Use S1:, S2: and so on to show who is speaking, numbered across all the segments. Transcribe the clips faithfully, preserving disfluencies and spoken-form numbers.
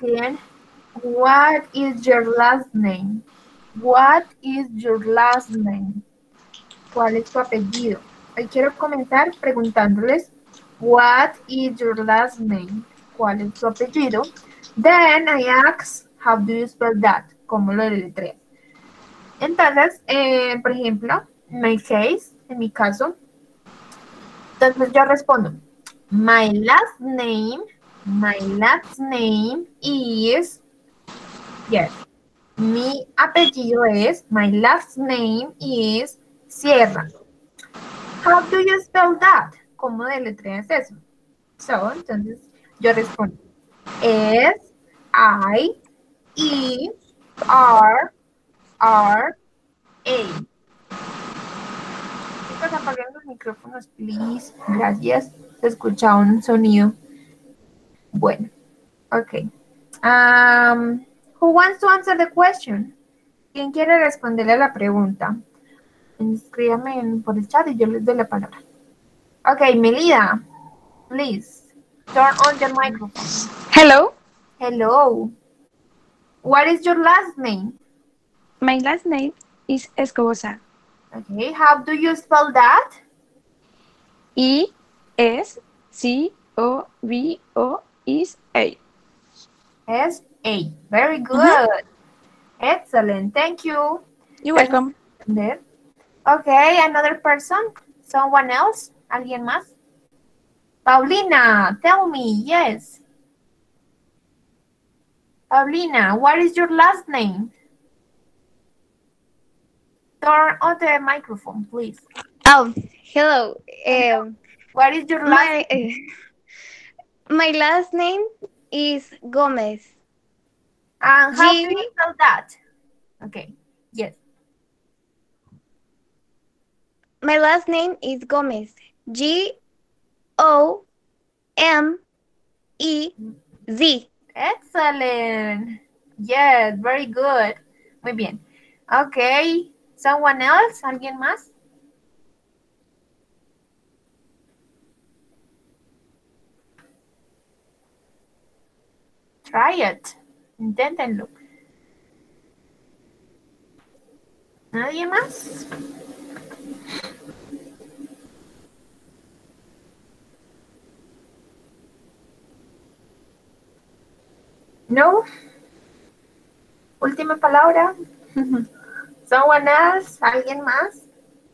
S1: asking, what is your last name? What is your last name? ¿Cuál es tu apellido? Hoy quiero comenzar preguntándoles, what is your last name? ¿Cuál es tu apellido? Then I ask, how do you spell that? ¿Cómo lo deletreas? Entonces, eh, por ejemplo, in my case, en mi caso, entonces yo respondo, my last name, my last name is, yes, mi apellido es, my last name is Sierra. How do you spell that? ¿Cómo deletreas eso? So, entonces yo respondo, S, I, E, R, R, A. Chicos, apaguen los micrófonos, please. Gracias. Se escucha un sonido. Bueno, ok. Um, who wants to answer the question? ¿Quién quiere responderle a la pregunta? Escríbame en- por el chat y yo les doy la palabra. Ok, Melida, please. Turn on your microphone.
S2: Hello,
S1: Hello. What is your last name?
S2: my last name is Escobosa.
S1: Okay, how do you spell that?
S2: E S C O B O is A.
S1: S A. Very good.
S2: Mhm.
S1: Excellent. Thank you.
S2: You're
S1: Gracias
S2: welcome.
S1: por responder. Okay, another person. Someone else? ¿Alguien más? Paulina, tell me. Yes. Paulina, what is your last name? Turn on the microphone, please.
S3: Oh, hello. Um,
S1: What is your last
S3: my
S1: name?
S3: uh, my last name is Gomez.
S1: And how do you
S3: G
S1: spell that? Okay. Yes.
S3: my last name is Gomez. G O M E Z.
S1: Excellent. Yes, very good. Muy bien. Okay. Someone else? ¿Alguien más? Try it. Inténtenlo. ¿Nadie más? No. Última palabra. Someone else? ¿Alguien más?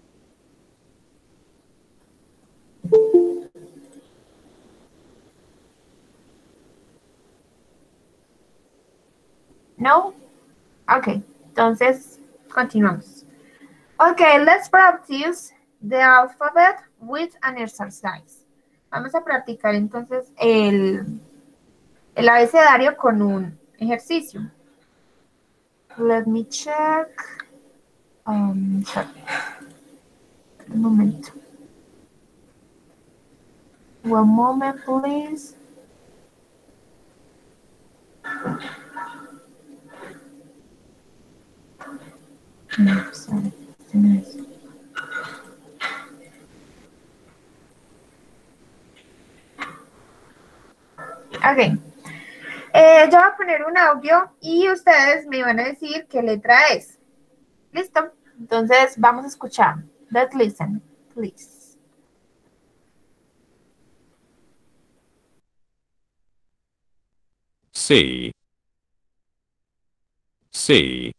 S1: No. Okay. Entonces, continuamos. Okay, let's practice the alphabet with an exercise. Vamos a practicar entonces el, el abecedario con un ejercicio. Let me check. Um, sorry. Un momento. One moment, please. No, sorry. Ok. Eh, yo voy a poner un audio y ustedes me van a decir qué letra es. ¿Listo? Entonces vamos a escuchar. Let's listen, please.
S4: C. C.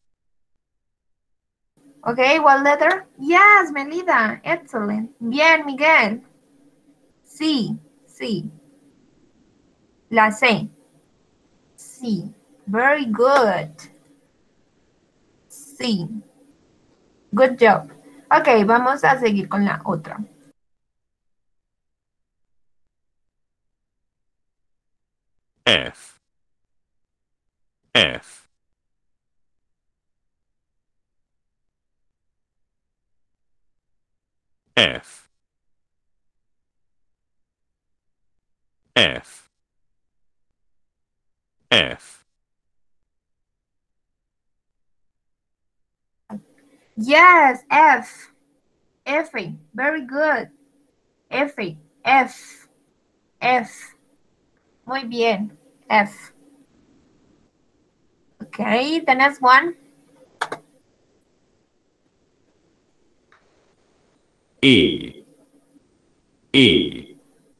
S1: Okay, what letter? Yes, Melida. Excellent. Bien, Miguel. Sí, sí. La C. Sí. Very good. Sí. Good job. Ok, vamos a seguir con la otra.
S4: F. F. F. F. F.
S1: Yes, F. F. Very good. F. F. F. Muy bien. F. Okay, the next one.
S4: E. E.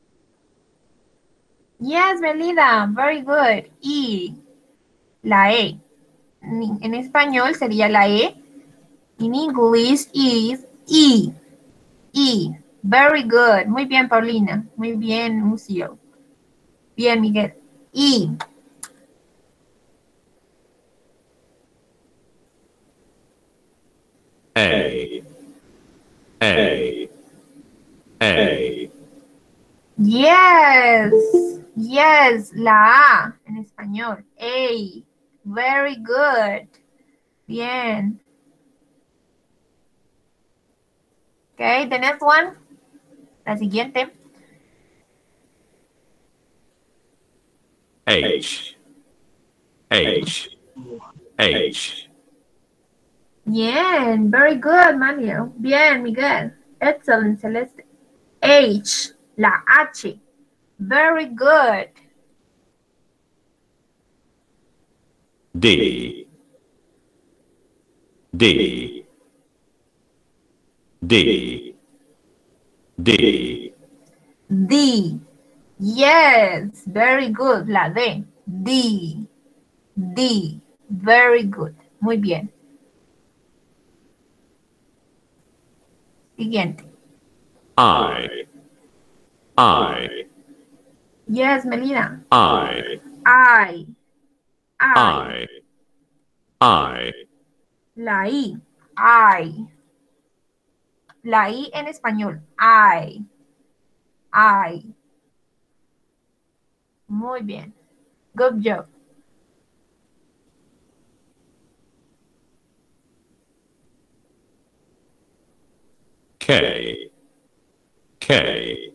S1: Yes, Belinda, very good. E, la E. En, en español sería la E. In English is E. E. Very good. Muy bien, Paulina. Muy bien, Lucio. Bien, Miguel. E.
S4: A. A. A.
S1: Yes. Yes, la A en español. A. Very good. Bien. Okay, the next one. La siguiente.
S4: H. H. H.
S1: Bien, very good, Manuel. Bien, Miguel. Excellent, Celeste. H, la H. Very good.
S4: D. D. D. D.
S1: D. Yes, very good. La D. D. D. Very good. Muy bien. Siguiente.
S4: I. I.
S1: Yes, Melina.
S4: I.
S1: I. I.
S4: I. I.
S1: La I. I. La I en español. I. I. Muy bien. Good job.
S4: K. K.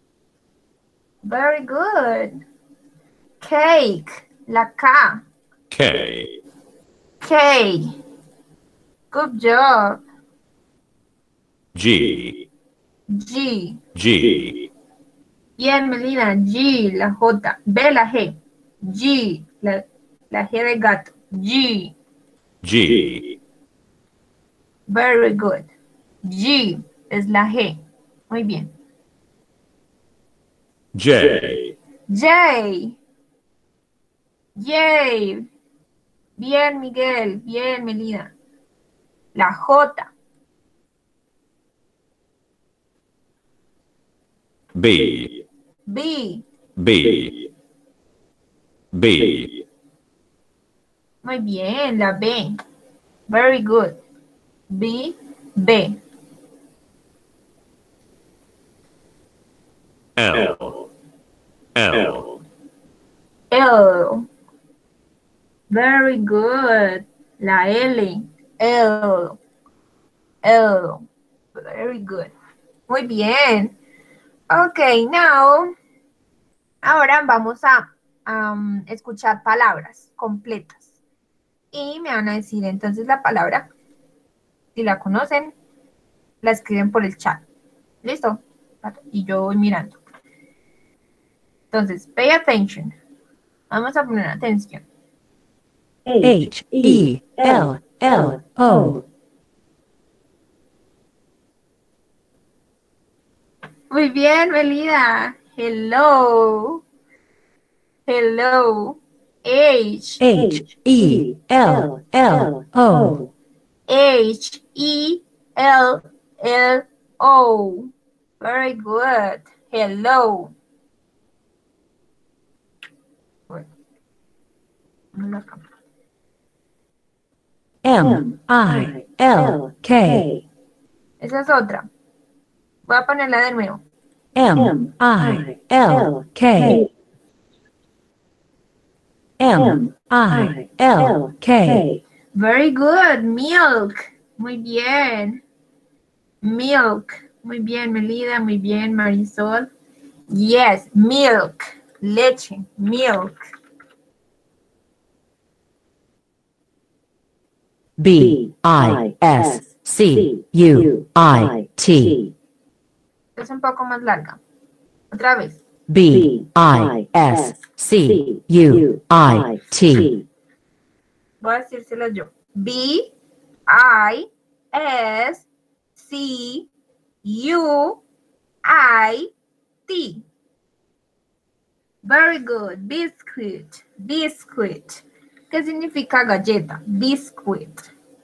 S1: Very good. Cake. La K.
S4: K.
S1: K. Good job.
S4: G.
S1: G.
S4: G.
S1: Bien, Melina. G. La J. B. La G. G. La, la G de gato. G.
S4: G.
S1: Very good. G es la G. Muy bien.
S4: J.
S1: J. J. Bien, Miguel. Bien, Melina. La J.
S4: B.
S1: B.
S4: B. B.
S1: Muy bien, la B. Very good. B. B.
S4: L. L.
S1: L. Very good. La L. L. L. Very good. Muy bien. Ok, now. Ahora vamos a um, escuchar palabras completas. Y me van a decir entonces la palabra. Si la conocen, la escriben por el chat. ¿Listo? Y yo voy mirando. Entonces, pay attention. Vamos a poner atención.
S5: H E L L O.
S1: Muy bien, Melida. Hello. Hello. H.
S5: H E L L O.
S1: H E L L O. Very good. Hello.
S5: M I L K.
S1: Esa es otra. Voy a ponerla de nuevo.
S5: M I L K. M I L K.
S1: Very good. Milk. Muy bien. Milk. Muy bien, Melida. Muy bien, Marisol. Yes, milk. Leche. Milk.
S5: B I S C U I T.
S1: Es un poco más larga. Otra vez.
S5: B I S C U I T.
S1: Voy a decírselas yo. B, I, S, C, U, I, T. Very good. Biscuit. Biscuit. ¿Qué significa galleta? Biscuit.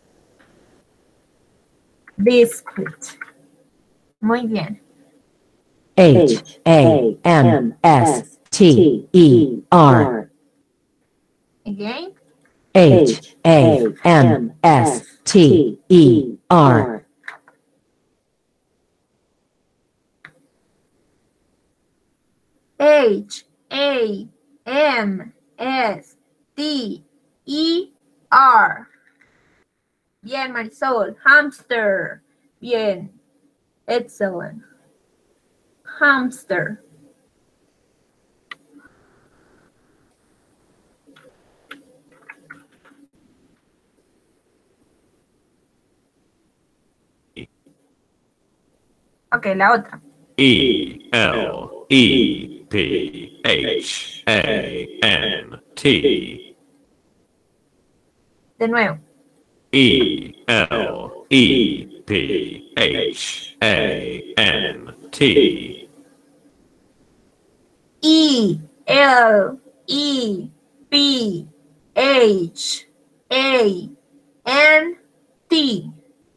S1: Biscuit. Muy bien.
S5: H A M S T E R.
S1: Again.
S5: H A M S T E R.
S1: H A M S T E R. Bien, Marisol. Hamster. Bien. Excellent. Hamster. Ok, la otra.
S4: E L E P H A N T.
S1: De nuevo.
S4: E L E P H A N T.
S1: E L E P H A N T.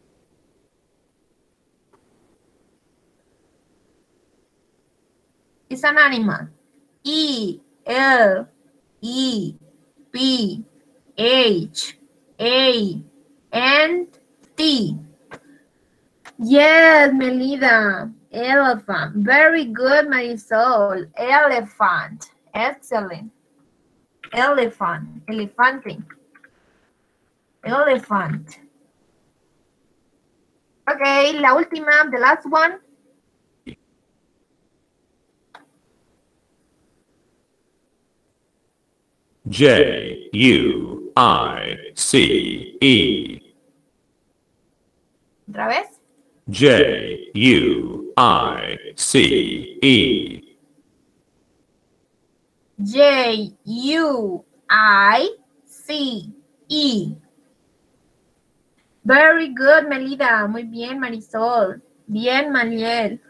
S1: It's an animal. E L E P H A N T. Yes, Melida. Elephant. Very good, Marisol. Elephant. Excellent. Elephant. Elefante. Elephant. Okay, la última, the last one.
S4: J U I C E.
S1: Otra vez.
S4: J U I C E.
S1: J U I C E. Very good, Melida. Muy bien, Marisol. Bien, Mariel.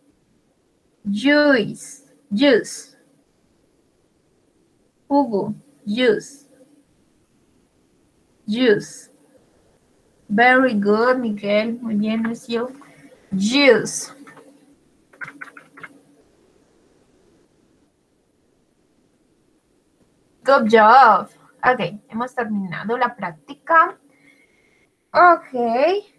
S1: Juice. Juice. Hugo. Juice. Juice. Very good, Miguel. Muy bien, Monsieur. Juice. Good job. Ok, hemos terminado la práctica. Okay.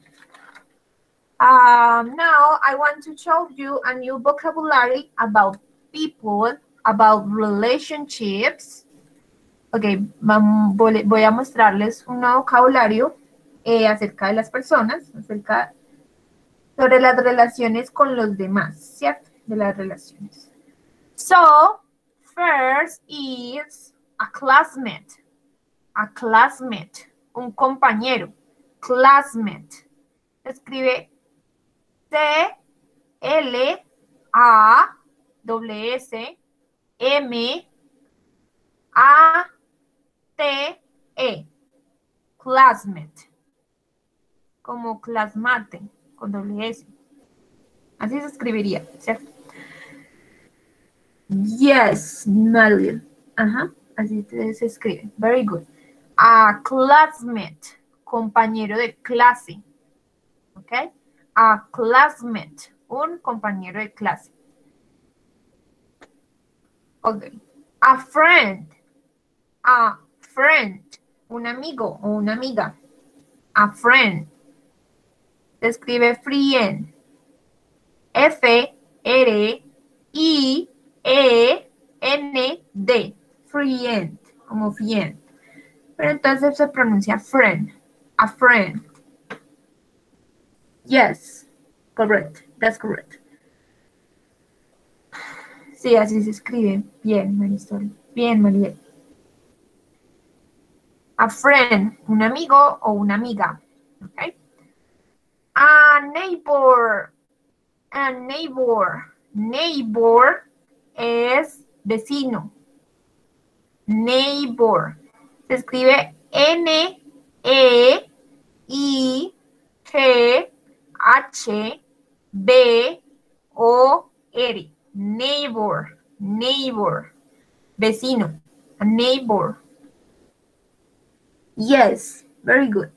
S1: Um, now I want to show you a new vocabulary about people, about relationships. Ok, voy a mostrarles un nuevo vocabulario eh, acerca de las personas, acerca sobre las relaciones con los demás, ¿cierto? De las relaciones. So, first is a classmate. A classmate, un compañero. Classmate. Escribe C L A S S M A T E. Classmate. Como classmate, con doble S. Así se escribiría, ¿cierto? Yes, Madeline. Ajá, así se escribe. Very good. A classmate, compañero de clase. ¿Ok? A classmate, un compañero de clase. Ok. A friend. A friend, un amigo o una amiga. A friend. Se escribe friend. F R I E N D. Friend, como friend. Pero entonces se pronuncia friend. A friend. Yes, correct. That's correct. Sí, así se escribe. Bien, Marisol. Bien, Mariel. A friend, un amigo o una amiga. Okay. A neighbor. A neighbor. Neighbor es vecino. Neighbor. Se escribe N, E, I, G, H, B, O, R. Neighbor, neighbor. Vecino, a neighbor. Yes, very good.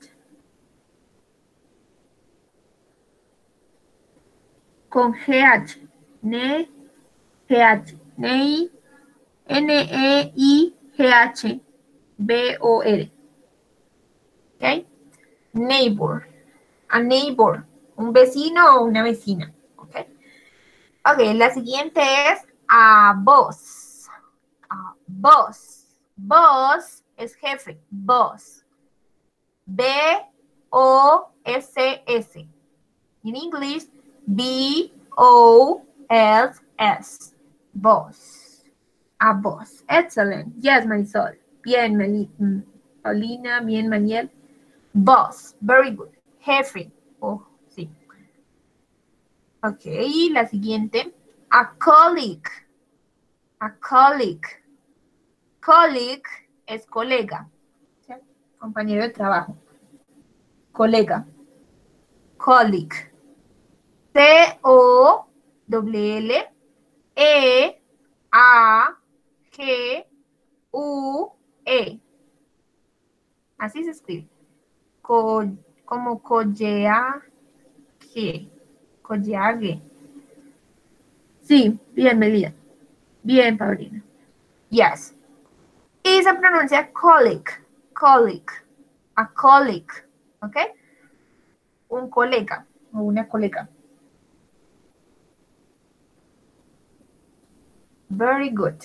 S1: Con G H, ne, G H, nei, N, E, I, G H, B, O, R. ¿Ok? Neighbor, a neighbor, un vecino o una vecina. ¿Ok? Ok, la siguiente es a boss. A boss. Boss es jefe, boss. B, O, S, S. In English, B, O, S, S. Boss. A boss. Excellent. Yes, Marisol. Bien, Meli- mm, Paulina. Bien, Maniel. Boss. Very good. Jefe. Oh, sí. Ok, la siguiente. A colleague. A colleague. Colleague es colega. ¿Sí? Compañero de trabajo. Colega. Colleague. C O L L E A G U E. Así se escribe. Co, como colleague. Colleague. Sí, bien, Melida. Bien, Paulina. Yes. Y se pronuncia colleague. Colleague. A colleague. ¿Ok? Un colega o una colega. Very good.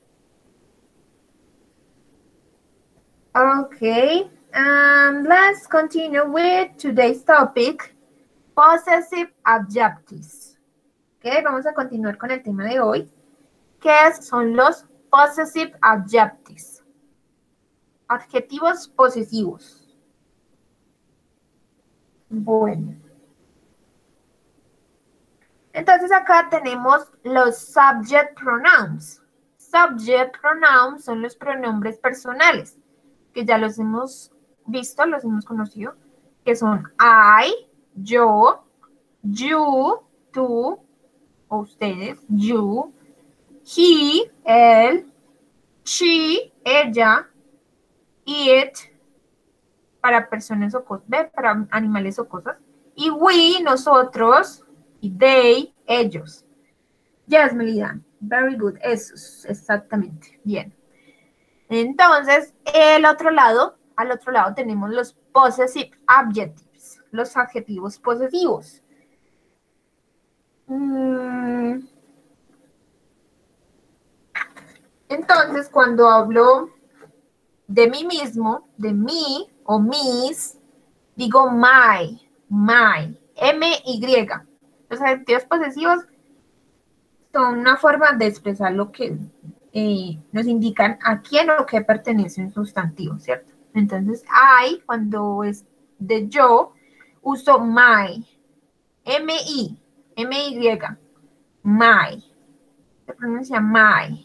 S1: Okay, um, let's continue with today's topic, possessive adjectives. Okay, vamos a continuar con el tema de hoy, que es- son los possessive adjectives. Adjetivos posesivos. Bueno. Entonces acá tenemos los subject pronouns. Subject pronouns son los pronombres personales, que ya los hemos visto, los hemos conocido, que son I, yo, you, tú, o ustedes, you, he, él, she, ella, it, para personas o cosas, para animales o cosas, y we, nosotros, y they, ellos. Yes, Melida, very good, esos, exactamente, bien. Entonces, el otro lado, al otro lado tenemos los possessive adjectives, los adjetivos posesivos. Mm. Entonces, cuando hablo de mí mismo, de mí o mis, digo my, my, M Y. Los adjetivos posesivos son una forma de expresar lo que eh, nos indican a quién o qué pertenece un sustantivo, ¿cierto? Entonces, I, cuando es de yo, uso my, M I, M Y, my. Se pronuncia my.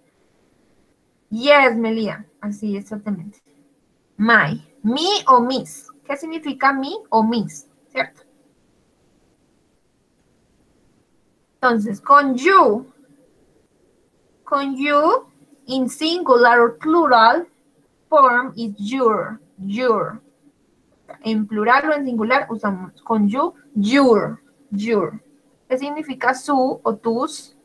S1: Yes, Melia, así exactamente. My, mi o mis. ¿Qué significa mi o mis? ¿Cierto? Entonces, con you, con you, in singular or plural, form is your, your. En plural o en singular usamos con you, your, your. ¿Qué significa su o tus?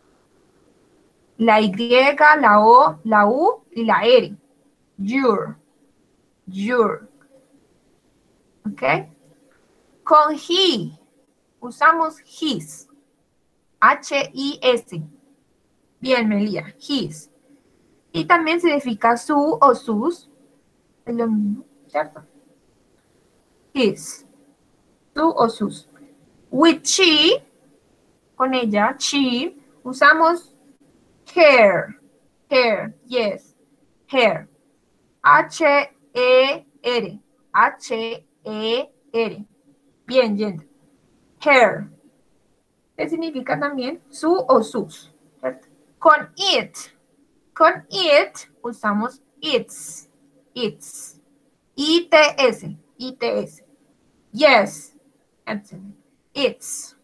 S1: La Y, la O, la U y la R. Your, your. ¿Ok? Con he, usamos his. H I S. Bien, Melia, his. Y también significa su o sus. Es lo mismo, ¿cierto? His. Su o sus. With she, con ella, she, usamos her. Her, yes. Her. H E R. H E R. Bien, Jen. Her. ¿Qué significa también? Su o sus. ¿Cierto? Con it. Con it usamos its. Its. I T S, I T S. Yes. Excellent. It's.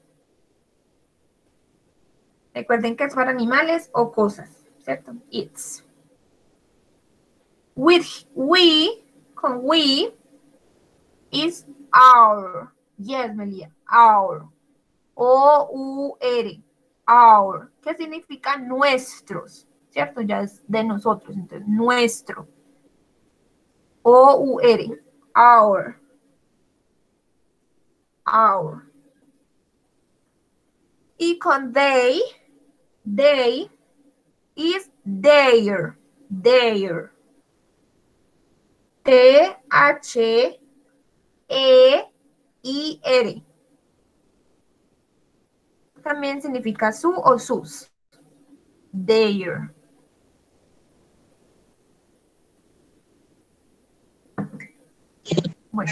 S1: Recuerden que es para animales o cosas, ¿cierto? It's. With, we, con we, is our. Yes, Melia, our. O U R, our. ¿Qué significa nuestros? ¿Cierto? Ya es de nosotros, entonces, nuestro. O U R, our. Our. Y con they, they is their, their. T H E I R. También significa su o sus. Their. Bueno.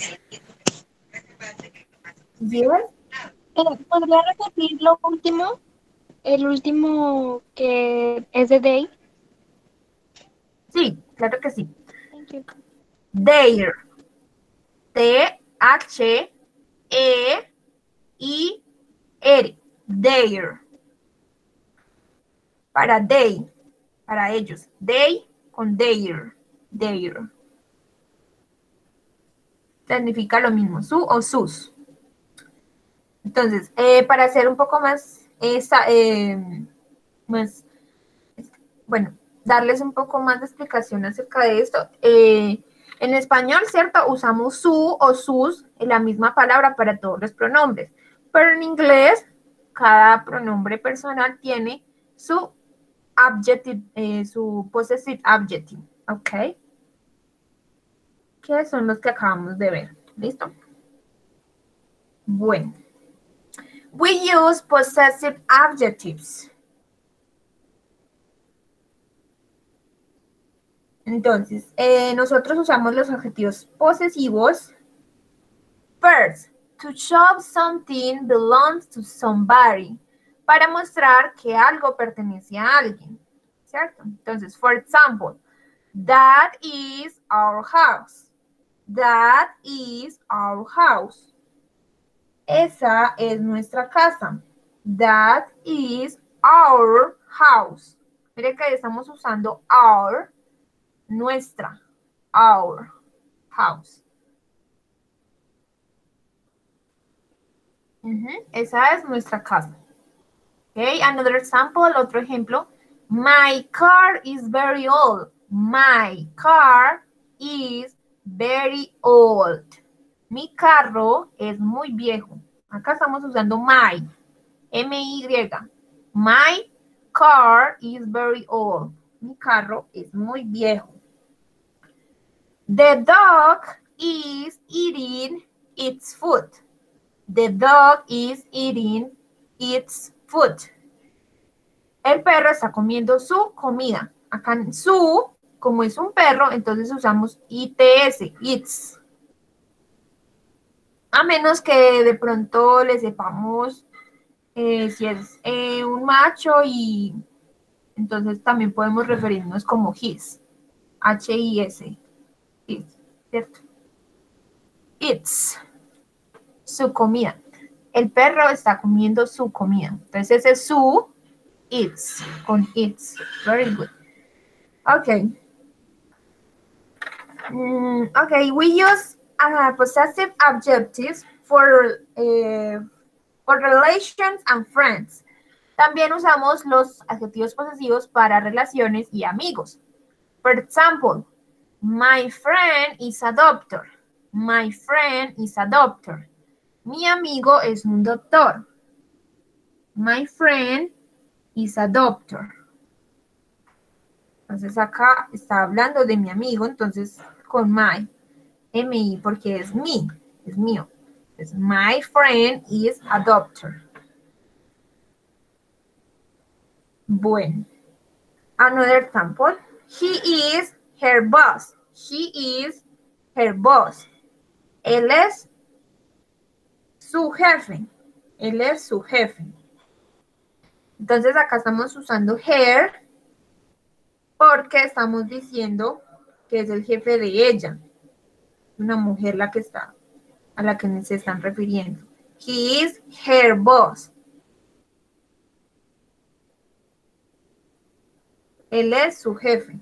S1: ¿Bien?
S3: ¿Podría repetir lo último? El último que es de day.
S1: Sí, claro que sí.
S3: Thank you.
S1: Their. T H E I R. Their. Para they. Para ellos. They con their. Their. Significa lo mismo. Su o sus. Entonces, eh, para hacer un poco más, esa, eh, más, bueno, darles un poco más de explicación acerca de esto. Eh, en español, ¿cierto? Usamos su o sus en la misma palabra para todos los pronombres. Pero en inglés, cada pronombre personal tiene su adjective, eh, su possessive adjective, ¿ok? Que son los que acabamos de ver. ¿Listo? Bueno. We use possessive adjectives. Entonces, eh, nosotros usamos los adjetivos posesivos. First, to show something belongs to somebody. Para mostrar que algo pertenece a alguien. ¿Cierto? Entonces, for example, that is our house. That is our house. Esa es nuestra casa. That is our house. Mire que estamos usando our, nuestra, our house. Uh-huh. Esa es nuestra casa. Okay, another example, otro ejemplo. My car is very old. My car is very old. Mi carro es muy viejo. Acá estamos usando my, M Y. My car is very old. Mi carro es muy viejo. The dog is eating its food. The dog is eating its food. El perro está comiendo su comida. Acá en su, como es un perro, entonces usamos I T S, its. A menos que de pronto le sepamos eh, si es eh, un macho y entonces también podemos referirnos como his. H I S. His, ¿cierto? It's. Su comida. El perro está comiendo su comida. Entonces ese es su, it's, con it's. Very good. Okay. Mm, okay, we use uh, possessive adjectives for, uh, for relations and friends. También usamos los adjetivos posesivos para relaciones y amigos. For example, my friend is a doctor. My friend is a doctor. Mi amigo es un doctor. My friend is a doctor. Entonces acá está hablando de mi amigo, entonces con my, M I, porque es mi, es mío. Entonces, my friend is a doctor. Bueno. Another example. He is her boss. He is her boss. Él es su jefe. Él es su jefe. Entonces acá estamos usando her porque estamos diciendo que es el jefe de ella. una mujer la que está, a la que se están refiriendo. He is her boss. Él es su jefe.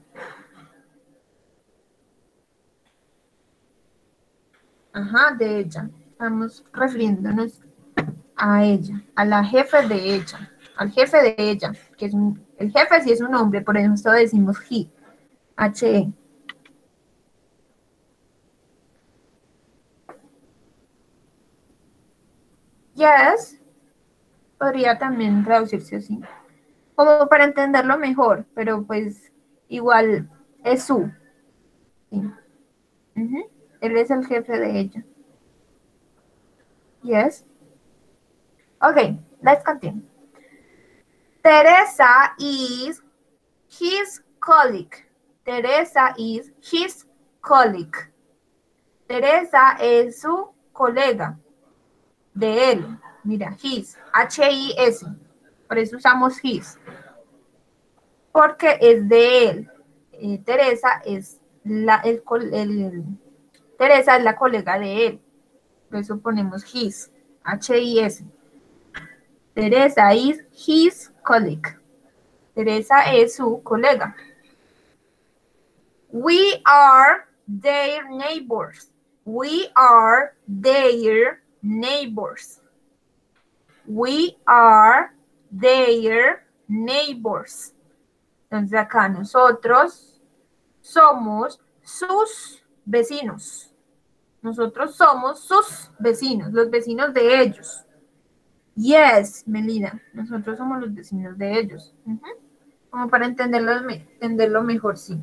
S1: Ajá, de ella. Estamos refiriéndonos a ella, a la jefe de ella, al jefe de ella, que es un, el jefe sí es un hombre, por eso decimos he, H-E. Yes, podría también traducirse así, como para entenderlo mejor, pero pues igual es su. Sí. Uh-huh. Él es el jefe de ella. Yes. Okay, let's continue. Teresa is his colleague. Teresa is his colleague. Teresa es su colega. De él. Mira, his. H I S. Por eso usamos his. Porque es de él. Eh, Teresa es la, el, el, Teresa es la colega de él. Por eso ponemos his. H I S. Teresa is his colleague. Teresa es su colega. We are their neighbors. We are their neighbors. We are their neighbors. Entonces acá nosotros somos sus vecinos. Nosotros somos sus vecinos, los vecinos de ellos. Yes, Melina, nosotros somos los vecinos de ellos. Uh-huh. Como para entenderlo, entenderlo mejor, sí.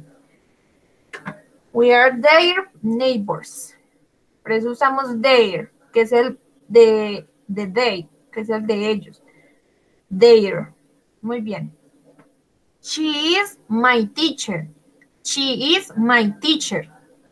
S1: We are their neighbors. Por eso usamos their, que es el de, de they, que es el de ellos. Their. Muy bien. She is my teacher. She is my teacher.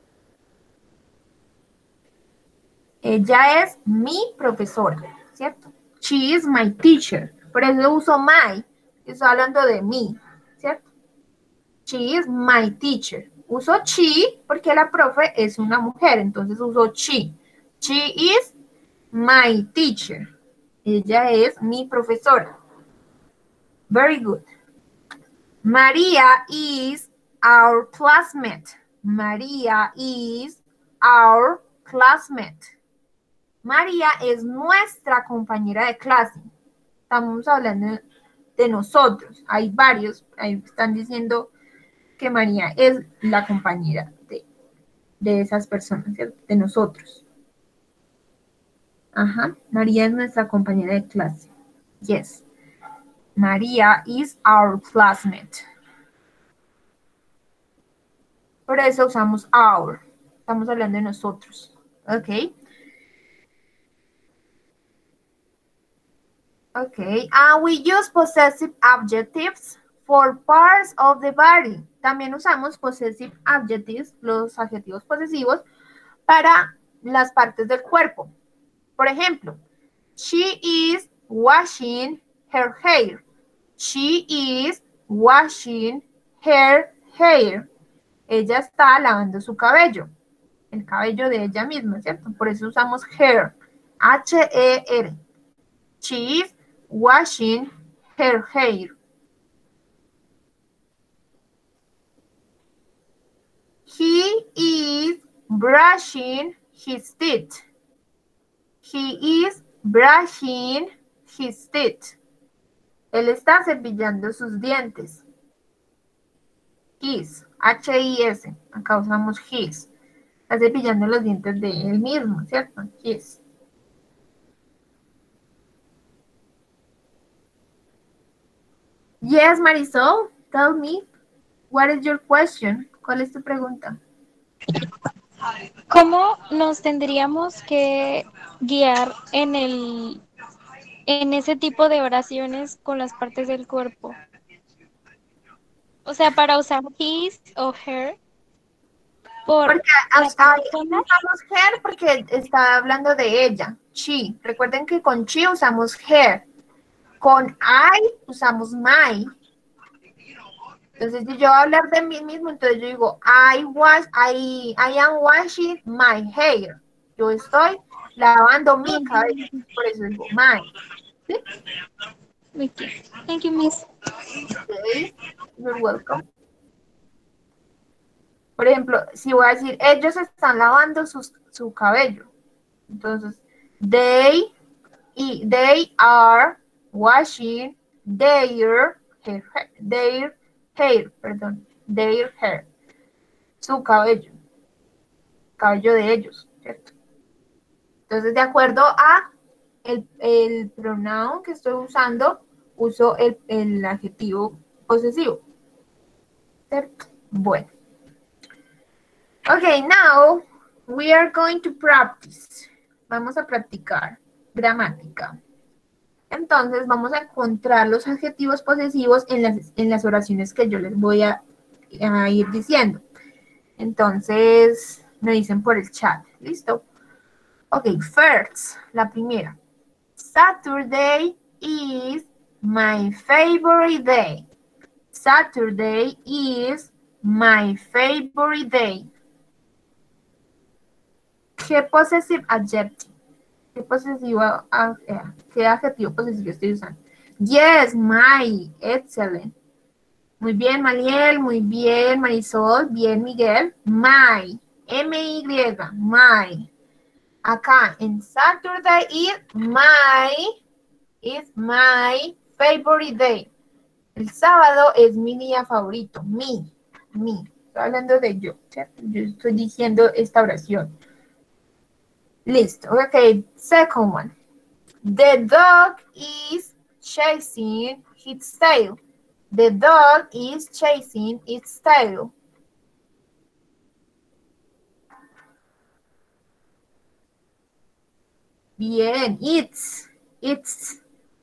S1: Ella es mi profesora, ¿cierto? She is my teacher. Por eso uso my. Estoy hablando de mí, ¿cierto? She is my teacher. Uso she porque la profe es una mujer, entonces uso she. She is my teacher. Ella es mi profesora. Very good. Maria is our classmate. Maria is our classmate. María es nuestra compañera de clase. Estamos hablando de nosotros. Hay varios, ahí están diciendo que María es la compañera de, de esas personas, ¿cierto? De nosotros. Ajá, María es nuestra compañera de clase. Yes. María is our classmate. Por eso usamos our. Estamos hablando de nosotros. Ok. Okay, and we use possessive adjectives for parts of the body. También usamos possessive adjectives, los adjetivos posesivos, para las partes del cuerpo. Por ejemplo, she is washing her hair. She is washing her hair. Ella está lavando su cabello. El cabello de ella misma, ¿cierto? Por eso usamos hair. H E R. She is washing her hair. He is brushing his teeth. He is brushing his teeth. Él está cepillando sus dientes. His, H I S. Acá usamos his. Está cepillando los dientes de él mismo, ¿cierto? His. Yes, Marisol, tell me, what is your question? ¿Cuál es tu pregunta?
S3: ¿Cómo nos tendríamos que guiar en el en ese tipo de oraciones con las partes del cuerpo? O sea, para usar his o her. Por
S1: porque hasta ahí usamos her porque está hablando de ella. She. Recuerden que con she usamos her. Con I usamos my. Entonces, si yo voy a hablar de mí mismo, entonces yo digo, I, wash, I, I am washing my hair. Yo estoy lavando mi cabello. Por eso digo my. ¿Sí?
S3: Okay. Thank you, Miss.
S1: Okay. You're welcome. Por ejemplo, si voy a decir, ellos están lavando sus, su cabello. Entonces, they, y, they are washing their hair, their hair, perdón, their hair, su cabello, cabello de ellos, ¿cierto? Entonces, de acuerdo a el, el pronoun que estoy usando, uso el, el adjetivo posesivo, ¿cierto? Bueno. Okay, now we are going to practice. Vamos a practicar gramática. Entonces, vamos a encontrar los adjetivos posesivos en las, en las oraciones que yo les voy a, a ir diciendo. Entonces, me dicen por el chat. ¿Listo? Ok, first, la primera. Saturday is my favorite day. Saturday is my favorite day. ¿Qué possessive adjective? ¿Qué posesivo, uh, qué adjetivo posesivo estoy usando? Yes, my, excellent. Muy bien, Mariel, muy bien, Marisol, bien, Miguel. My, M Y, my. Acá en Saturday is my, is my favorite day. El sábado es mi día favorito, mi, mi. Estoy hablando de yo, ¿cierto? Yo estoy diciendo esta oración. Listo. Okay, second one. The dog is chasing its tail. The dog is chasing its tail. Bien, it's, it's,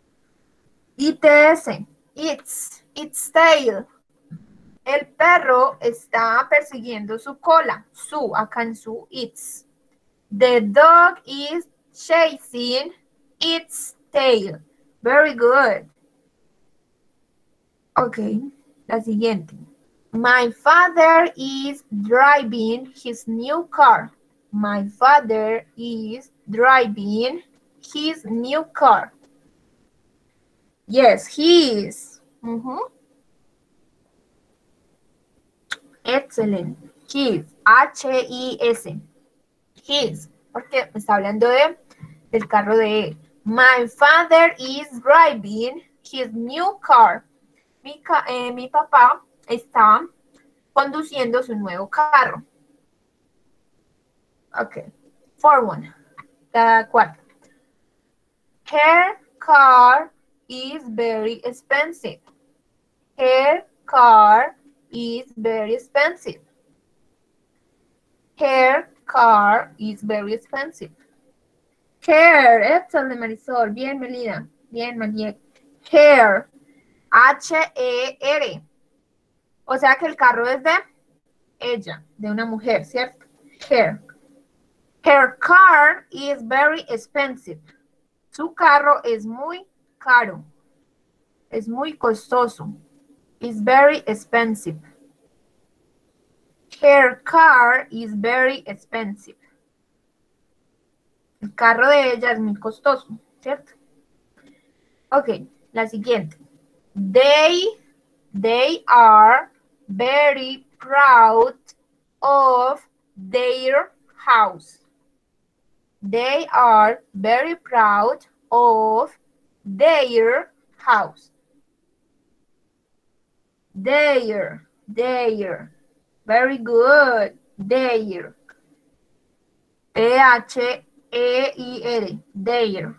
S1: its, it's, its tail. El perro está persiguiendo su cola. Su, acá en su, it's. The dog is chasing its tail. Very good. Okay, la siguiente. My father is driving his new car. My father is driving his new car. Yes, he is. Mm-hmm. Excellent. His, H I S. His, porque me está hablando de del carro de él. My father is driving his new car. Mi, eh, mi papá está conduciendo su nuevo carro. Ok. For one. La cuarta. Her car is very expensive. Her car is very expensive. Her car is very expensive. Hair, excellent, Marisol. Bien, Melina. Bien, María. Hair, H E R. O sea que el carro es de ella, de una mujer, ¿cierto? Hair. Her car is very expensive. Su carro es muy caro. Es muy costoso. It's very expensive. Her car is very expensive. El carro de ella es muy costoso, ¿cierto? Ok, la siguiente. They, they are very proud of their house. They are very proud of their house. Their, their. Very good. Their. T H E I R. Their.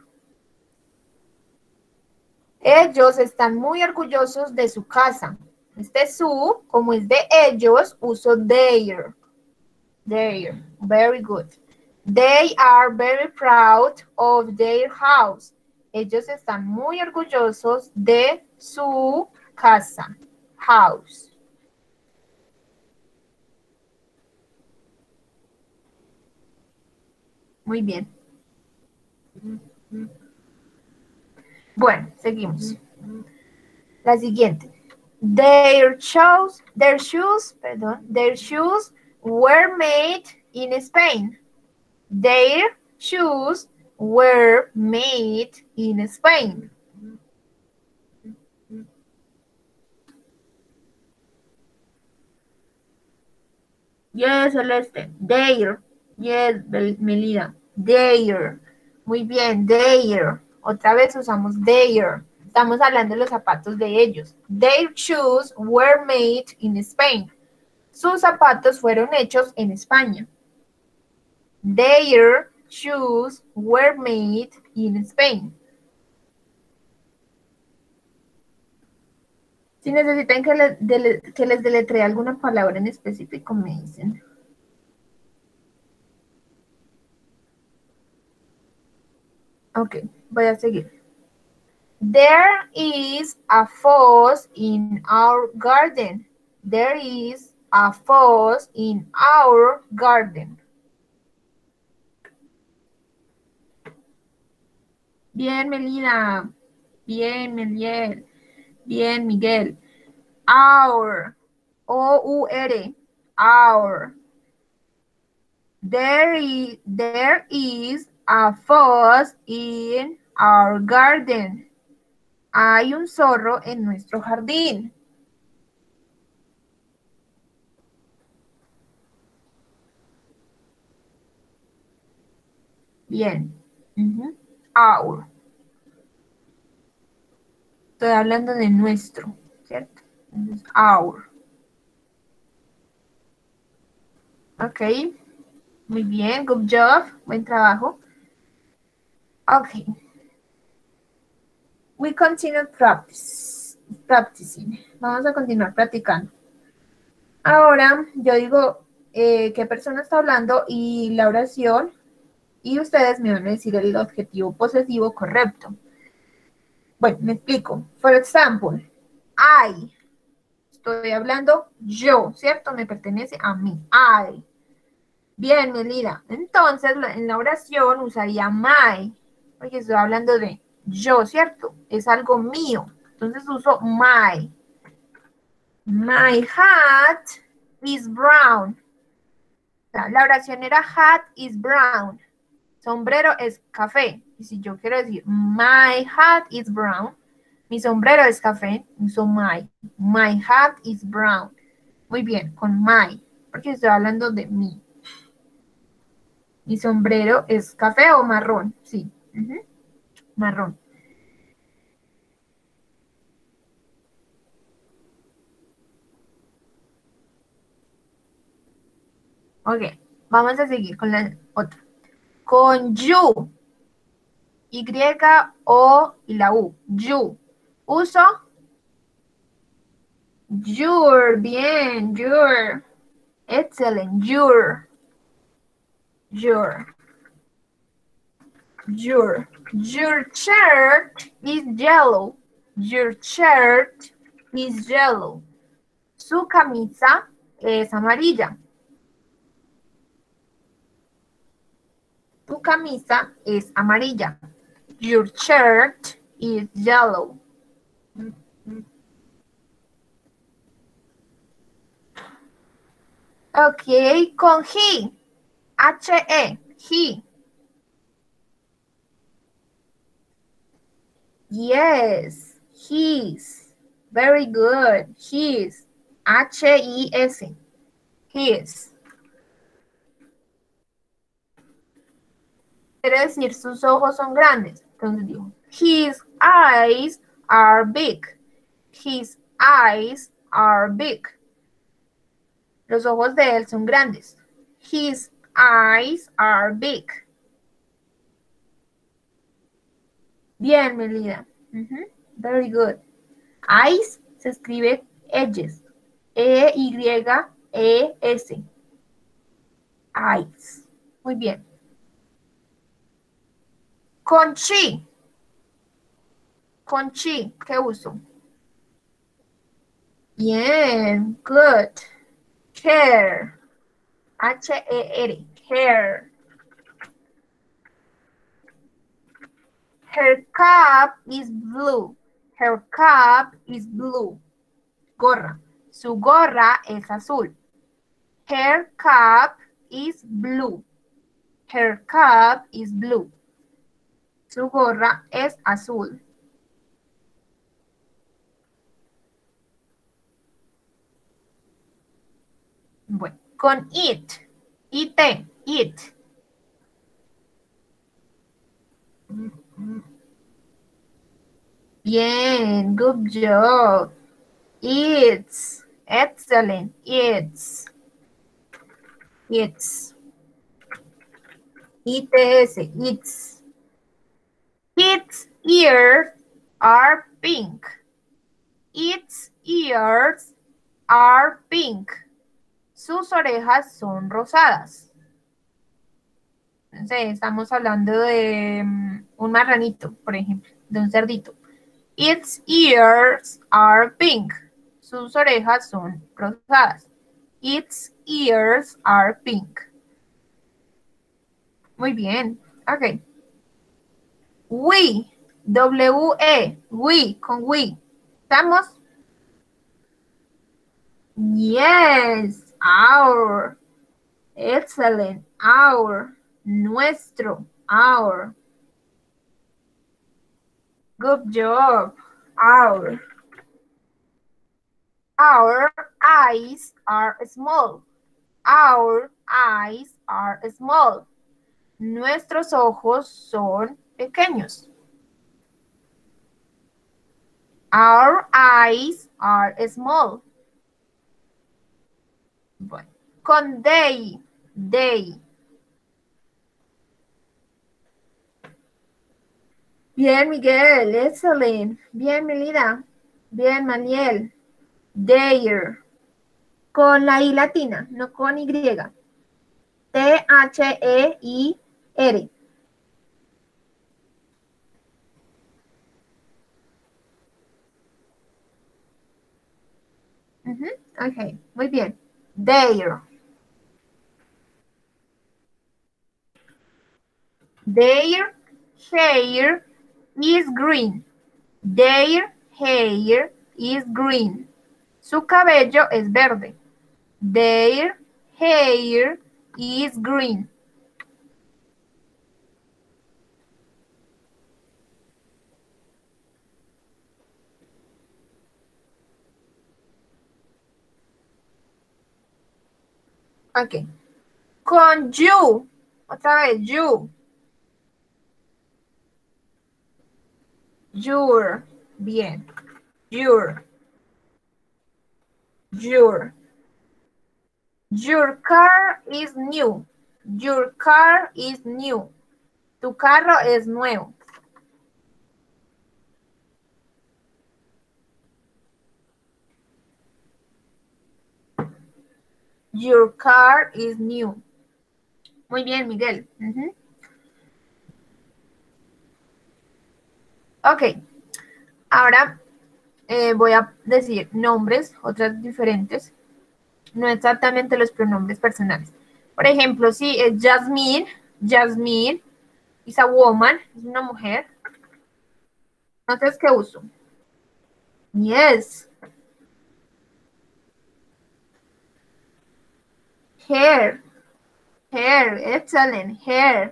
S1: Ellos están muy orgullosos de su casa. Este su, como es de ellos, uso their. Their. Very good. They are very proud of their house. Ellos están muy orgullosos de su casa. House. Muy bien. Bueno, seguimos. La siguiente. Their shoes, their shoes, perdón, their shoes were made in Spain. Their shoes were made in Spain. Yes, Celeste. Their. Yes, Melida. Their. Muy bien, their. Otra vez usamos their. Estamos hablando de los zapatos de ellos. Their shoes were made in Spain. Sus zapatos fueron hechos en España. Their shoes were made in Spain. Si necesitan que, le, de, que les deletree alguna palabra en específico, me dicen. Ok, voy a seguir. There is a foss in our garden. There is a foss in our garden. Bien, Melina. Bien, Meliel. Bien, Miguel. Our. O U R. Our. There is, there is a fox in our garden. Hay un zorro en nuestro jardín. Bien. Uh-huh. Our. Estoy hablando de nuestro, ¿cierto? Entonces, our. Ok. Muy bien. Good job. Buen trabajo. Ok. We continue practice, practicing. Vamos a continuar practicando. Ahora yo digo eh, qué persona está hablando y la oración y ustedes me van a decir el adjetivo posesivo correcto. Bueno, me explico. For example, I. Estoy hablando yo, ¿cierto? Me pertenece a mí. I. Bien, Melida. Entonces, en la oración usaría my, porque estoy hablando de yo, ¿cierto? Es algo mío. Entonces uso my. My hat is brown. La oración era hat is brown. Sombrero es café. Y si yo quiero decir my hat is brown, mi sombrero es café, uso my. My hat is brown. Muy bien, con my, porque estoy hablando de mí. Mi sombrero es café o marrón, sí. Uh-huh. Marrón. Ok, vamos a seguir con la otra. Con you. Y, O y la U. You. Uso. Your. Bien. Your. Excellent. Your. Your. Your. Your shirt is yellow. Your shirt is yellow. Su camisa es amarilla. Tu camisa es amarilla. Your shirt is yellow. Ok, con he. H-E. He. Yes. His. Very good. His. H I S. His. Quiere decir sus ojos son grandes. Entonces digo, his eyes are big. His eyes are big. Los ojos de él son grandes. His eyes are big. Bien, Melida. Uh-huh. Very good. Eyes se escribe edges. E Y E S. Eyes. Muy bien. Con chi. Con chi, ¿qué uso? Bien, good. Care. H E R. Care. Her cap is blue. Her cap is blue. gorra. Su gorra es azul. Her cap is blue. Her cap is blue. Su gorra es azul. Bueno, con it. It. It. Bien, good job. It's. Excellent. It's. It's. Its. It's. Its ears are pink. Its ears are pink. Sus orejas son rosadas. Entonces, estamos hablando de um, un marranito, por ejemplo, de un cerdito. Its ears are pink. Sus orejas son rosadas. Its ears are pink. Muy bien. Ok. We. W-E. We. Con we. ¿Estamos? Yes. Our. Excellent. Our. Nuestro. Our. Good job. Our. Our eyes are small. Our eyes are small. Nuestros ojos son pequeños. Our eyes are small. Bueno, con they, they. Bien, Miguel, excelente. Bien, Melida. Bien, Maniel. Their. Con la I latina, no con Y. T H E I R. Uh-huh. Ok, muy bien. Their. Their hair is green. Their hair is green. Su cabello es verde. Their hair is green. Ok. Con you. Otra vez, you. Your. Bien. Your. Your. Your car is new. Your car is new. Tu carro es nuevo. Your car is new. Muy bien, Miguel. Uh-huh. Ok. Ahora eh, voy a decir nombres, otras diferentes. No exactamente los pronombres personales. Por ejemplo, si es Jasmine, Jasmine is a woman, es una mujer. Entonces, ¿qué uso? Yes. Hair. Hair. Excellent. Hair.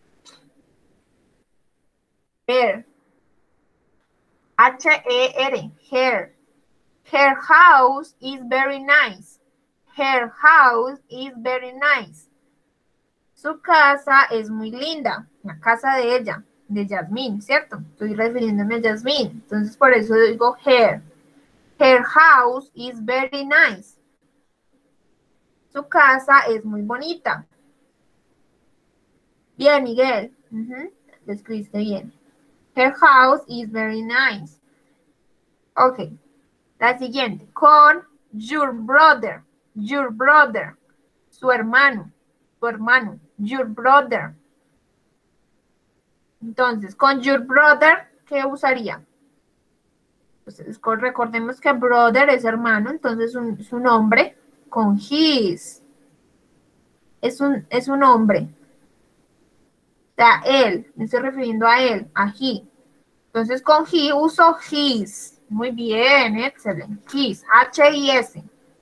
S1: Hair. H E R. Hair. Her house is very nice. Her house is very nice. Su casa es muy linda. La casa de ella, de Jasmine, ¿cierto? Estoy refiriéndome a Jasmine. Entonces, por eso digo her. Her house is very nice. Su casa es muy bonita. Bien, Miguel. Uh-huh. Lo escribiste bien. Her house is very nice. Ok. La siguiente. Con your brother. Your brother. Su hermano. Su hermano. Your brother. Entonces, con your brother, ¿qué usaría? Entonces, recordemos que brother es hermano, entonces un, su nombre con his. Es un, es un hombre. O sea, él. Me estoy refiriendo a él, a he. Entonces, con he uso his. Muy bien, excelente. His, H I S.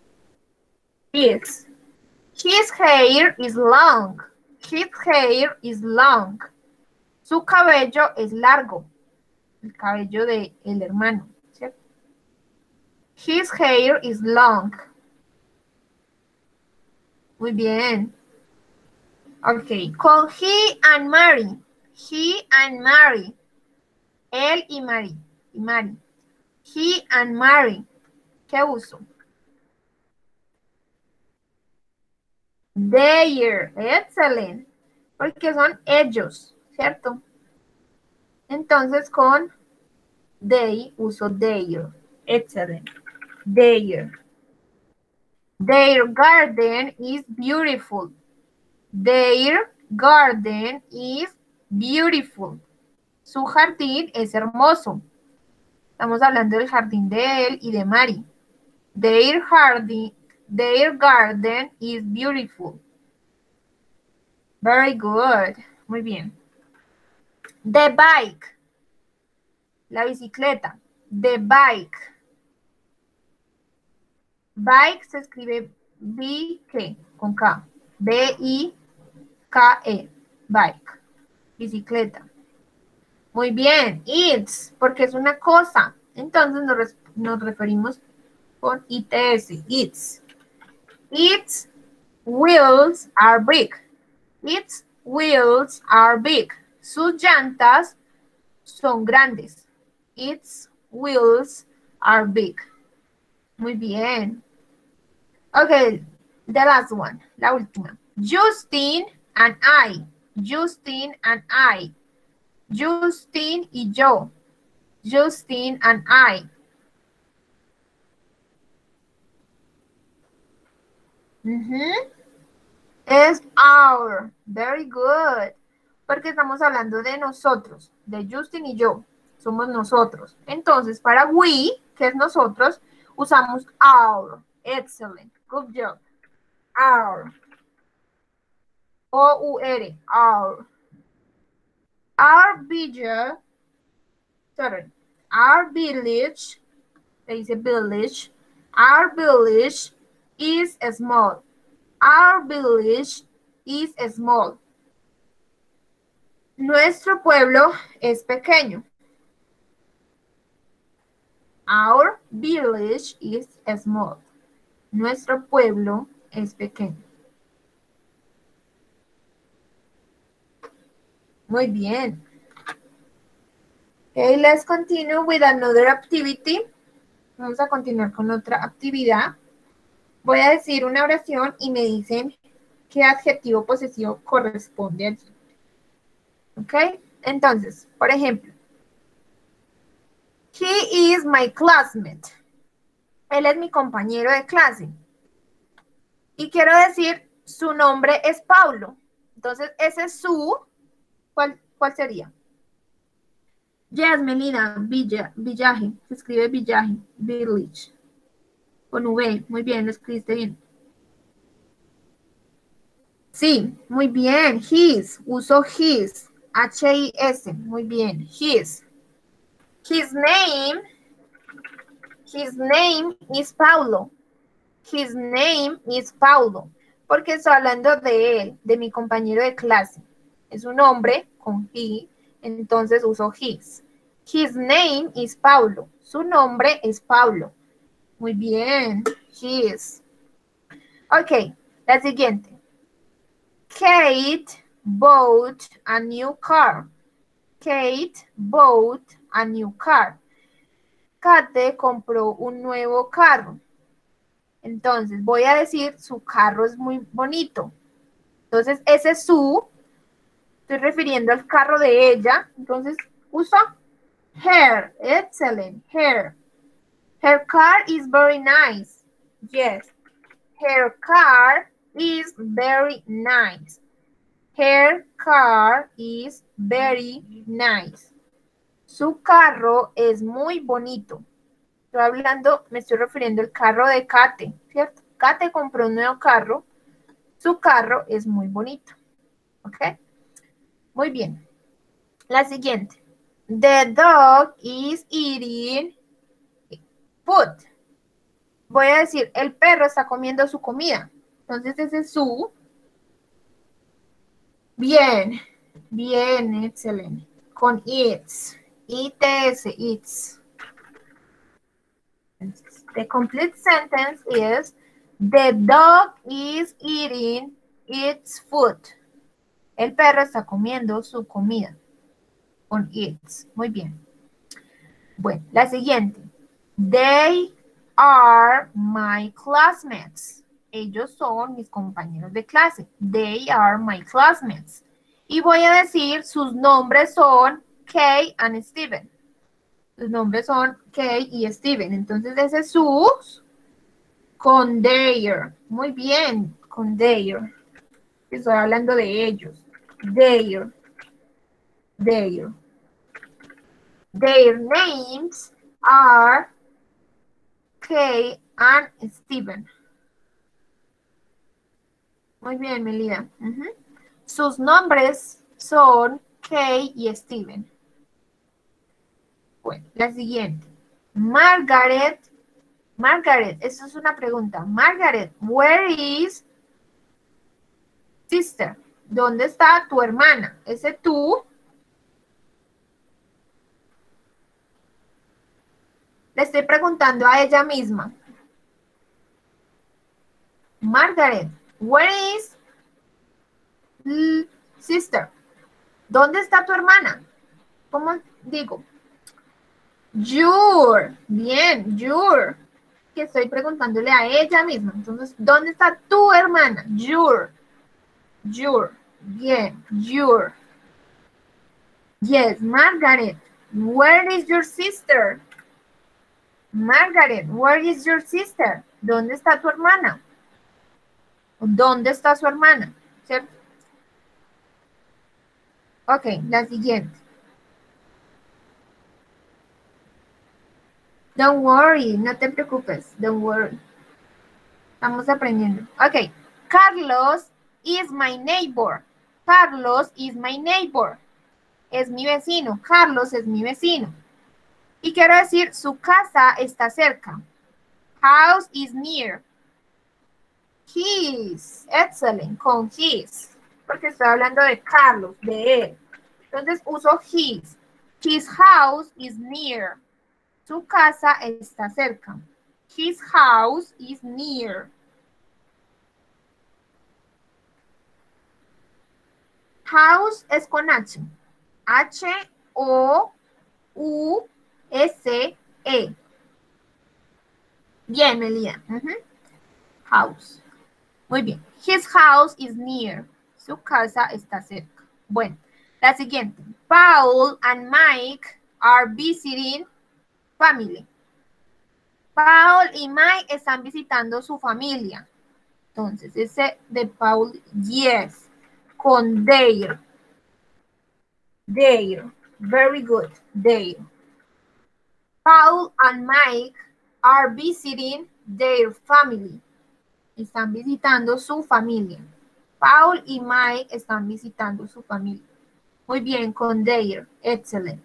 S1: His. His hair is long. His hair is long. Su cabello es largo. El cabello de el hermano, ¿cierto? His hair is long. Muy bien. Ok. Con he and Mary. He and Mary. Él y Mary. Y Mary. He and Mary. ¿Qué uso? Their. Excelente. Porque son ellos, ¿cierto? Entonces con they uso their. Excelente. Their. Their garden is beautiful. Their garden is beautiful. Su jardín es hermoso. Estamos hablando del jardín de él y de Mari. Their jardín, their garden is beautiful. Very good. Muy bien. The bike. La bicicleta. The bike. Bike se escribe B K con K. B I K E. Bike. Bicicleta. Muy bien. It's, porque es una cosa. Entonces nos, nos referimos con I T S. It's. Its wheels are big. Its wheels are big. Sus llantas son grandes. Its wheels are big. Muy bien. Okay, the last one, la última. Justin and I. Justin and I. Justin y yo. Justin and I. Uh-huh. Es our. Very good. Porque estamos hablando de nosotros, de Justin y yo. Somos nosotros. Entonces, para we, que es nosotros, usamos our. Excellent. Good job. Our. O U R. Our. Our village. Sorry. Our village. Se dice village. Our village is small. Our village is small. Nuestro pueblo es pequeño. Our village is small. Nuestro pueblo es pequeño. Muy bien. Okay, let's continue with another activity. Vamos a continuar con otra actividad. Voy a decir una oración y me dicen qué adjetivo posesivo corresponde allí. ¿Ok? Entonces, por ejemplo, he is my classmate. Él es mi compañero de clase. Y quiero decir, su nombre es Paulo. Entonces, ese su, ¿cuál, cuál sería? Yes, Melina, Villa, Villaje. Se escribe Villaje, Village. Con V, muy bien, lo escribiste bien. Sí, muy bien, his, uso his, H I S, muy bien, his. His name, his name is Paulo. His name is Paulo. Porque estoy hablando de él, de mi compañero de clase. Es un nombre con he, entonces uso his. His name is Paulo. Su nombre es Paulo. Muy bien, his. Ok, la siguiente. Kate bought a new car. Kate bought a new car. Kate compró un nuevo carro. Entonces, voy a decir, su carro es muy bonito. Entonces, ese su, estoy refiriendo al carro de ella. Entonces, uso her. Excellent, her. Her car is very nice. Yes, her car is very nice. Her car is very nice. Su carro es muy bonito. Estoy hablando, me estoy refiriendo al carro de Kate, ¿cierto? Kate compró un nuevo carro. Su carro es muy bonito. ¿Ok? Muy bien. La siguiente. The dog is eating food. Voy a decir, el perro está comiendo su comida. Entonces ese es su. Bien, bien, excelente. Con its, its, its. The complete sentence is, the dog is eating its food. El perro está comiendo su comida. Con its. Muy bien. Bueno, la siguiente. They are my classmates. Ellos son mis compañeros de clase. They are my classmates. Y voy a decir, sus nombres son Kay and Steven. Sus nombres son Kay y Steven. Entonces, ese es sus con their. Muy bien, con their. Estoy hablando de ellos. Their. Their. Their names are Kay and Steven. Muy bien, Melida. Uh-huh. Sus nombres son Kay y Steven. Bueno, la siguiente. Margaret. Margaret, eso es una pregunta. Margaret, where is sister? ¿Dónde está tu hermana? Ese tú. Le estoy preguntando a ella misma. Margaret, where is sister? ¿Dónde está tu hermana? ¿Cómo digo? Your. Bien, your. Que estoy preguntándole a ella misma. Entonces, ¿dónde está tu hermana? Your. Your. Bien, your. Yes, Margaret. Where is your sister? Margaret, where is your sister? ¿Dónde está tu hermana? ¿Dónde está su hermana? ¿Cierto? Ok, la siguiente. Don't worry, no te preocupes. Don't worry. Estamos aprendiendo. Ok, Carlos is my neighbor. Carlos is my neighbor. Es mi vecino. Carlos es mi vecino. Y quiero decir, su casa está cerca. House is near. His. Excellent. Con his. Porque estoy hablando de Carlos, de él. Entonces uso his. His house is near. Su casa está cerca. His house is near. House es con H. H O U S E. Bien, Melida. Uh-huh. House. Muy bien. His house is near. Su casa está cerca. Bueno, la siguiente. Paul and Mike are visiting family. Paul y Mike están visitando su familia. Entonces, ese de Paul, yes. Con their. Their. Very good. Their. Paul and Mike are visiting their family. Están visitando su familia. Paul y Mike están visitando su familia. Muy bien, con their. Excellent.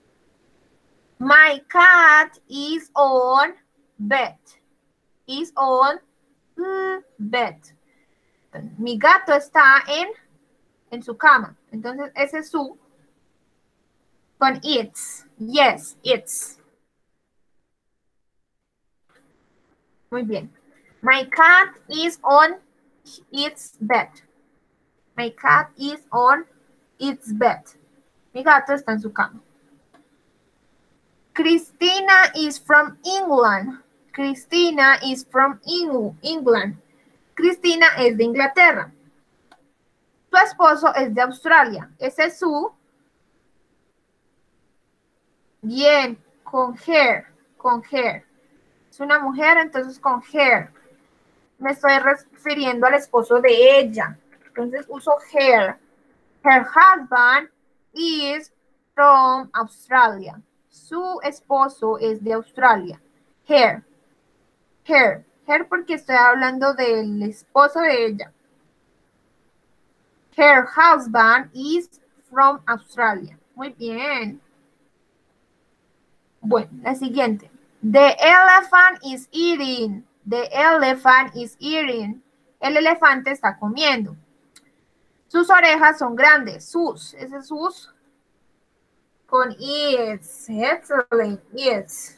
S1: My cat is on bed. Is on mm, bed. Mi gato está en, en su cama. Entonces, ese es su. Con its. Yes, it's. Muy bien. My cat is on its bed. My cat is on its bed. Mi gato está en su cama. Christina is from England. Christina is from England. Cristina es de Inglaterra. Tu esposo es de Australia. Ese es su. Bien, con her, con her. Es una mujer, entonces con her. Me estoy refiriendo al esposo de ella. Entonces uso her. Her husband is from Australia. Su esposo es de Australia. Her. Her. Her porque estoy hablando del esposo de ella. Her husband is from Australia. Muy bien. Bueno, la siguiente. The elephant is eating. The elephant is eating. El elefante está comiendo. Sus orejas son grandes. Sus. Ese es sus. Con its. Excellent. Its.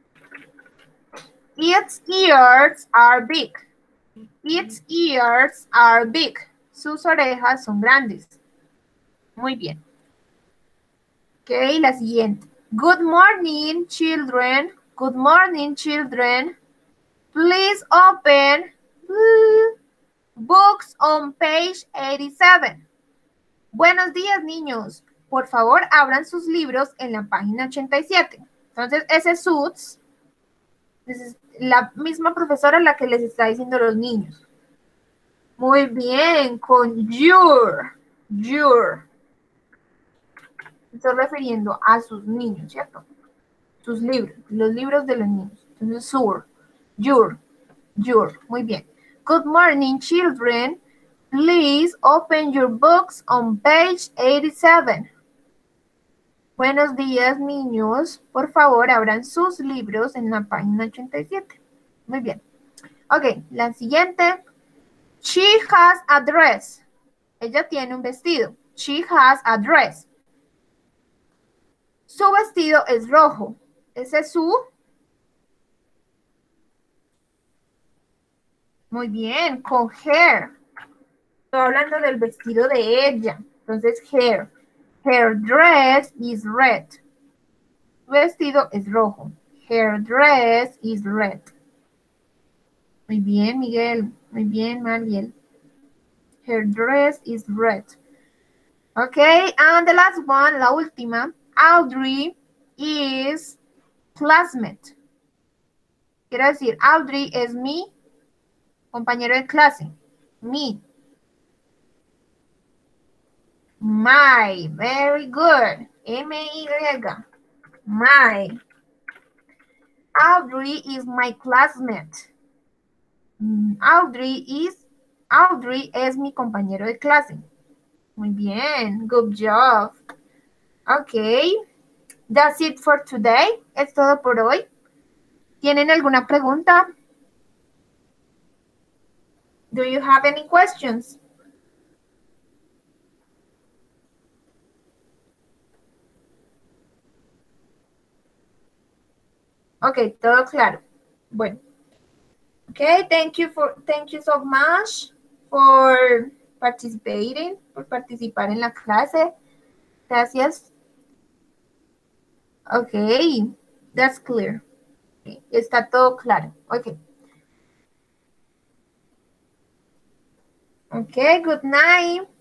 S1: Its ears are big. Its ears are big. Sus orejas son grandes. Muy bien. Ok, la siguiente. Good morning, children. Good morning, children. Please open uh, books on page eighty-seven. Buenos días, niños. Por favor, abran sus libros en la página ochenta y siete. Entonces, ese suits es la misma profesora la que les está diciendo a los niños. Muy bien, con your, your. Estoy refiriendo a sus niños, ¿cierto? Sus libros, los libros de los niños. Entonces, sur, your, your. Muy bien. Good morning, children. Please open your books on page eighty-seven. Buenos días, niños. Por favor, abran sus libros en la página ochenta y siete. Muy bien. Ok, la siguiente. She has a dress. Ella tiene un vestido. She has a dress. Su vestido es rojo. Ese es su. Muy bien, con hair. Estoy hablando del vestido de ella. Entonces, hair. Her dress is red. Su vestido es rojo. Her dress is red. Muy bien, Miguel. Muy bien, Mariel. Her dress is red. Okay, and the last one, la última. Audrey is classmate. Quiero decir, Audrey es mi compañero de clase. Me. My. Very good. M Y. My. Audrey is my classmate. Audrey is, Audrey es mi compañero de clase. Muy bien. Good job. Okay. That's it for today. Es todo por hoy. ¿Tienen alguna pregunta? Do you have any questions? Ok, todo claro. Bueno. Okay, thank you for thank you so much for participating, por participar en la clase. Gracias. Okay, that's clear. Okay, está todo claro. Okay. Okay, good night.